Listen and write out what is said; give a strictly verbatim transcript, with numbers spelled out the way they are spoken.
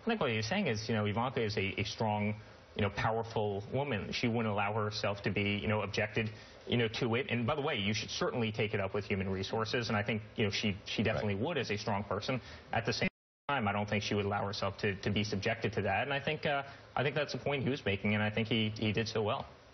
I think what he's saying is, you know, Ivanka is a, a strong, you know, powerful woman. She wouldn't allow herself to be, you know, objected, you know, to it. And by the way, you should certainly take it up with human resources. And I think, you know, she, she definitely right. would as a strong person. At the same time, I don't think she would allow herself to, to be subjected to that. And I think, uh, I think that's the point he was making, and I think he, he did so well.